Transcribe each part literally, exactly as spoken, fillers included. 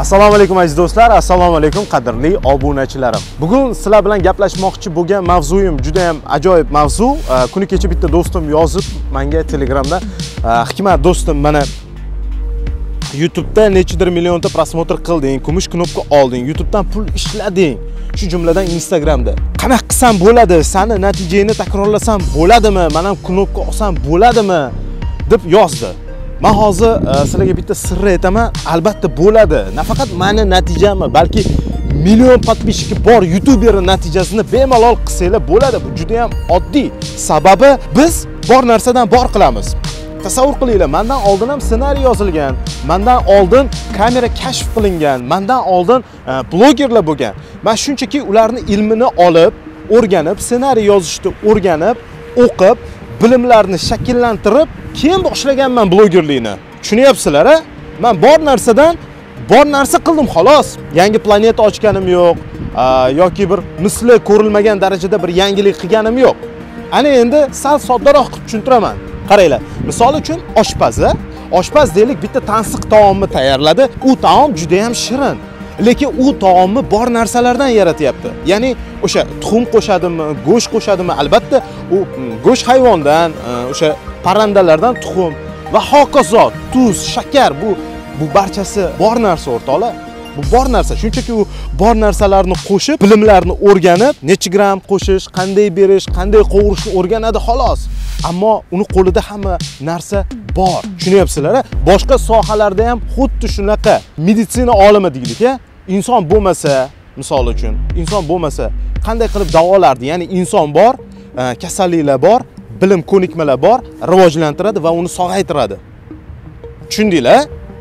Assalomu alaykum aziz do'stlar, assalomu alaykum qadrli obunachilarim. Bugun sizlar bilan gaplashmoqchi bo'lgan mavzuyim juda ham ajoyib mavzu. Kuni kecha bitta do'stim yozib menga Telegramda, "Hikmat do'stim, mana YouTube'da nechidir millionta prosmotr qilding, kumush knopka olding, YouTube'dan pul ishlading. Shu jumladan Instagramda. Qanaqa qilsam bo'ladi? Seni natijangni takrorlasam bo'ladimi? Men ham knopka olsam bo'ladimi?" deb yozdi. Men hozir sizlarga bitta sirni aytaman, albatta bo'ladi. Nafaqat meni natijamni, balki million podpishchiki bor YouTuber natijasini bemalol qilsanglar bo'ladi. Bu juda ham oddiy. Sababi biz bor narsadan bor qilamiz. Tasavvur qilinglar, mendan oldin ham ssenariy yozilgan, mendan oldin kamera kashf qilingan, mendan oldin blogerlar bo'lgan. Men shunchaki ularni ilmini olib, o'rganib, ssenariy yozishni o'rganib, o'qib, bilimlarni shakllantirib, keyin boshlaganman blogerlikni. Tushunyapsizlar, a? Men bor narsadan bor narsa qildim xolos. Yangi planeta ochganim yo'q, yoki bir misli ko'rilmagan darajada bir yangilik qilganim yo'q. Ana endi sal soddaroq qilib tushuntiraman. Qaranglar, misol uchun oshpazi, oshpaz deylik bitta tansiq taomni tayyorladi. U taom juda ham shirin. Lekin u taomni bor narsalardan yaratyapti. Ya'ni o'sha tuxum qo'shadimi, go'sht qo'shadimi? Albatta, u go'sht hayvondan, o'sha parrandalardan tuxum va hokazo, tuz, shakar, bu bu barchasi bor narsa o'rtoqlar. Bu bor narsa. Shunchaki u bor narsalarni qo'shib, bilimlarni o'rganib, necha gram qo'shish, qanday berish, qanday qovurishni o'rganadi xolos. Ammo uni qo'lida hamma narsa bor. Tushunyapsizlar? Boshqa sohalarda ham xuddi shunaqa. Meditsina olimi deylik-a, inson bo'lmasa, misol uchun, inson bo'lmasa qanday qilib davolardi? Ya'ni inson bor, kasalliklar bor, bilim ko'nikmalar bor, rivojlantiradi va uni sog'aytiradi. Tushundinglar?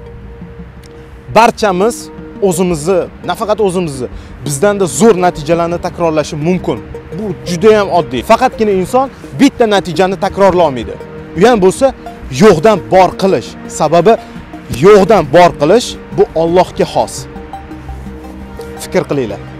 Barchamiz o'zimizni, nafaqat o'zimizni, bizdanda zo'r natijalarni takrorlashi mumkin. Bu juda ham oddiy. Faqatgina inson bitta natijani takrorlay olmaydi. U ham bo'lsa yo'qdan bor qilish. Sababi yo'qdan bor qilish bu Allohga xos. Fikr qilinglar.